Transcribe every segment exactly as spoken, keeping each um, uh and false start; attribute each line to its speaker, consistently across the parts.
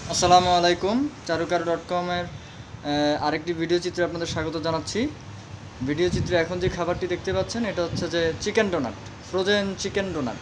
Speaker 1: আসসালামু আলাইকুম। চারুকার ডট কমের আরেকটি ভিডিও চিত্রে আপনাদের স্বাগত জানাচ্ছি। ভিডিও চিত্রে এখন যে খাবারটি দেখতে পাচ্ছেন এটা হচ্ছে যে chicken donut, frozen chicken donut.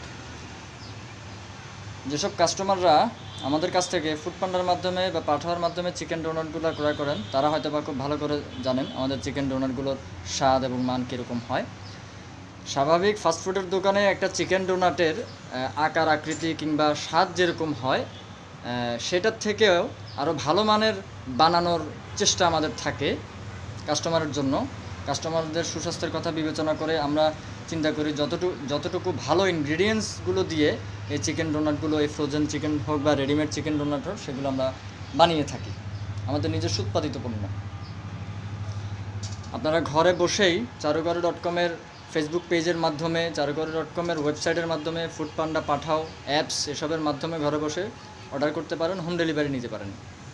Speaker 1: যেসব কাস্টমাররা আমাদের কাছ থেকে ফুডপান্ডার মাধ্যমে বা পাঠাওয়ার মাধ্যমে চিকেন ডোনাটগুলো ক্রয় করেন তারা হয়তো বা খুব ভালো করে জানেন আমাদের চিকেন ডোনাটগুলোর স্বাদ এবং মান কীরকম হয়। স্বাভাবিক ফাস্টফুডের দোকানে একটা চিকেন ডোনাটের আকার আকৃতি কিংবা স্বাদ যেরকম হয় সেটার থেকেও আরও ভালো মানের বানানোর চেষ্টা আমাদের থাকে কাস্টমারের জন্য। কাস্টমারদের সুস্বাস্থ্যের কথা বিবেচনা করে আমরা চিন্তা করি যতটুকু যতটুকু ভালো ইনগ্রিডিয়েন্টসগুলো দিয়ে এই চিকেন ডোনাটগুলো, এই ফ্রোজেন চিকেন হোক বা রেডিমেড চিকেন ডোনাট হোক, সেগুলো আমরা বানিয়ে থাকি আমাদের নিজস্ব উৎপাদিত পণ্য। আপনারা ঘরে বসেই চারুকার ডট কমের ফেসবুক পেজের মাধ্যমে, চারুকার ডট কমের ওয়েবসাইটের মাধ্যমে, ফুডপান্ডা, পাঠাও অ্যাপস এসবের মাধ্যমে ঘরে বসে অর্ডার করতে পারেন, হোম ডেলিভারি নিতে পারেন।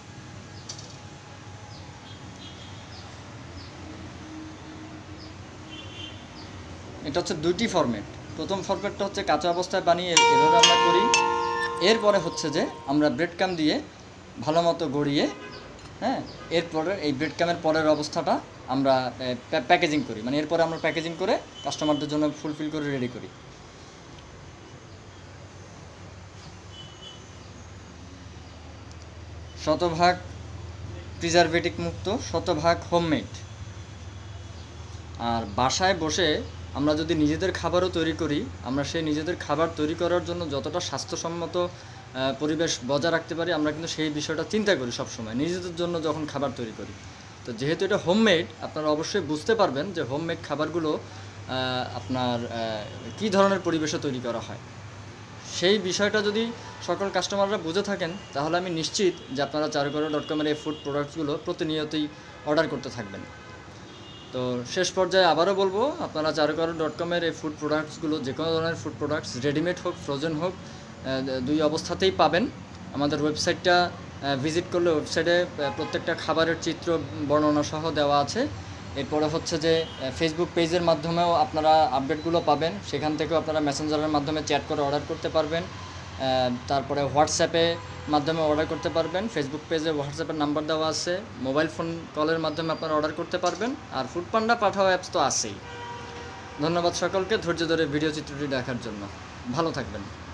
Speaker 1: এটা হচ্ছে দুইটি ফরম্যাট। প্রথম ফরম্যাটটা হচ্ছে কাঁচা অবস্থায় বানিয়ে এভাবে আমরা করি। এরপরে হচ্ছে যে আমরা ব্রেড ক্রাম দিয়ে ভালো মতো গড়িয়ে, হ্যাঁ, এরপরে এই ব্রেড ক্রামের পরের অবস্থাটা আমরা প্যাকেজিং করি, মানে এরপরে আমরা প্যাকেজিং করে কাস্টমারদের জন্য ফুলফিল করে রেডি করি। শতভাগ প্রিজারভেটিভ মুক্ত, শতভাগ হোমমেড। আর বাসায় বসে আমরা যদি নিজেদের খাবারও তৈরি করি, আমরা সেই নিজেদের খাবার তৈরি করার জন্য যতটা স্বাস্থ্যসম্মত পরিবেশ বজায় রাখতে পারি আমরা কিন্তু সেই বিষয়টা চিন্তা করি সবসময় নিজেদের জন্য যখন খাবার তৈরি করি। তো যেহেতু এটা হোমমেড, আপনারা অবশ্যই বুঝতে পারবেন যে হোমমেড খাবারগুলো আপনার কী ধরনের পরিবেশে তৈরি করা হয়। সেই বিষয়টা যদি সকল কাস্টমাররা বুঝে থাকেন তাহলে আমি নিশ্চিত যে আপনারা চারুকার ডট কমের এই ফুড প্রোডাক্টসগুলো প্রতিনিয়তই অর্ডার করতে থাকবেন। তো শেষ পর্যায়ে আবারও বলবো, আপনারা চারুকার ডট কমের এই ফুড প্রোডাক্টসগুলো, যে কোনো ধরনের ফুড প্রোডাক্টস রেডিমেড হোক ফ্রোজেন হোক, দুই অবস্থাতেই পাবেন। আমাদের ওয়েবসাইটটা ভিজিট করলে ওয়েবসাইটে প্রত্যেকটা খাবারের চিত্র বর্ণনা সহ দেওয়া আছে। এরপরে হচ্ছে যে ফেসবুক পেজের মাধ্যমেও আপনারা আপডেটগুলো পাবেন, সেখান থেকেও আপনারা মেসেঞ্জারের মাধ্যমে চ্যাট করে অর্ডার করতে পারবেন। তারপরে হোয়াটসঅ্যাপে মাধ্যমে অর্ডার করতে পারবেন। ফেসবুক পেজে হোয়াটসঅ্যাপের নাম্বার দেওয়া আছে, মোবাইল ফোন কলের মাধ্যমে আপনারা অর্ডার করতে পারবেন। আর ফুডপান্ডা, পাঠাও অ্যাপস তো আছেই। ধন্যবাদ সকলকে ধৈর্য ধরে ভিডিও চিত্রটি দেখার জন্য। ভালো থাকবেন।